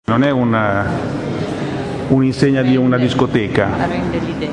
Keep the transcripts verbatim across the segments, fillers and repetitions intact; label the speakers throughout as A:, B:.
A: Non è un'insegna di una discoteca.
B: Rende l'idea.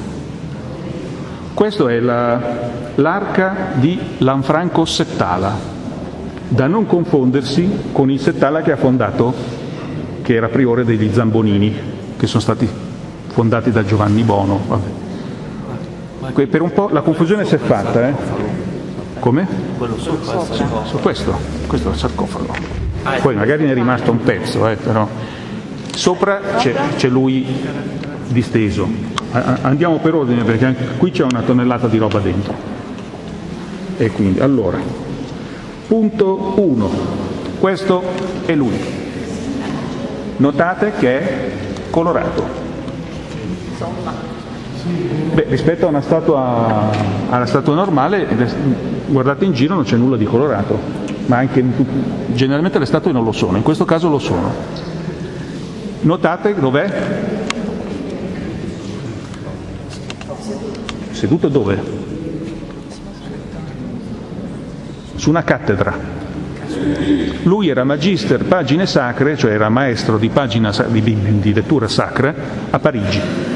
A: Questo è l'arca di Lanfranco Settala, da non confondersi con il Settala che ha fondato, che era priore degli Zambonini, che sono stati fondati da Giovanni Bono. Vabbè. Per un po' la confusione si è fatta, eh? Come?
C: Quello sopra,
A: Su questo, questo è il sarcofago. Poi magari ne è rimasto un pezzo, eh, però sopra c'è lui disteso. Andiamo per ordine perché anche qui c'è una tonnellata di roba dentro. E quindi, allora, punto uno, questo è lui. Notate che è colorato. Beh, rispetto a una statua, alla statua normale, guardate in giro non c'è nulla di colorato, ma anche generalmente le statue non lo sono, in questo caso lo sono. Notate dov'è? Seduto dove? Su una cattedra. Lui era magister pagine sacre, cioè era maestro di, pagina, di, di lettura sacra a Parigi.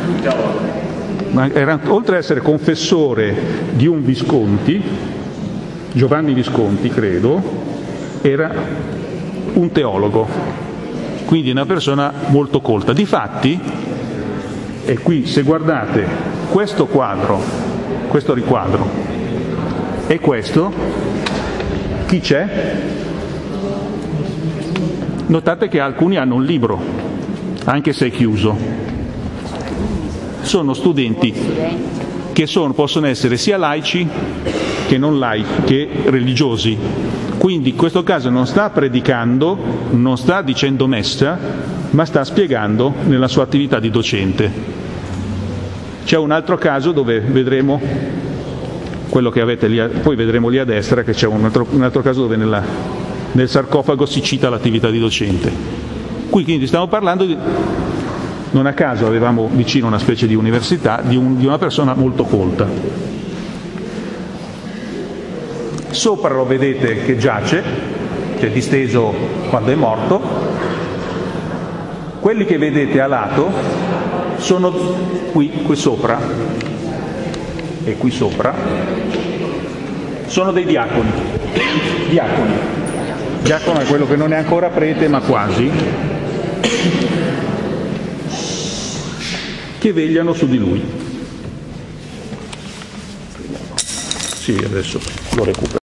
A: Era, oltre ad essere confessore di un Visconti, Giovanni Visconti credo, era un teologo, quindi una persona molto colta. Difatti, e qui se guardate questo quadro, questo riquadro e questo, chi c'è? Notate che alcuni hanno un libro, anche se è chiuso. Sono studenti che sono, possono essere sia laici che non laici, che religiosi. Quindi in questo caso non sta predicando, non sta dicendo messa, ma sta spiegando nella sua attività di docente. C'è un altro caso dove vedremo quello che avete lì, poi vedremo lì a destra che c'è un altro, un altro caso dove nella, nel sarcofago si cita l'attività di docente. Qui quindi stiamo parlando di... Non a caso avevamo vicino una specie di università di, un, di una persona molto colta. Sopra lo vedete che giace, cioè disteso quando è morto. Quelli che vedete a lato sono qui, qui sopra e qui sopra, sono dei diaconi. Diaconi. Diacono è quello che non è ancora prete ma quasi, che vegliano su di lui. Sì, adesso lo recupero.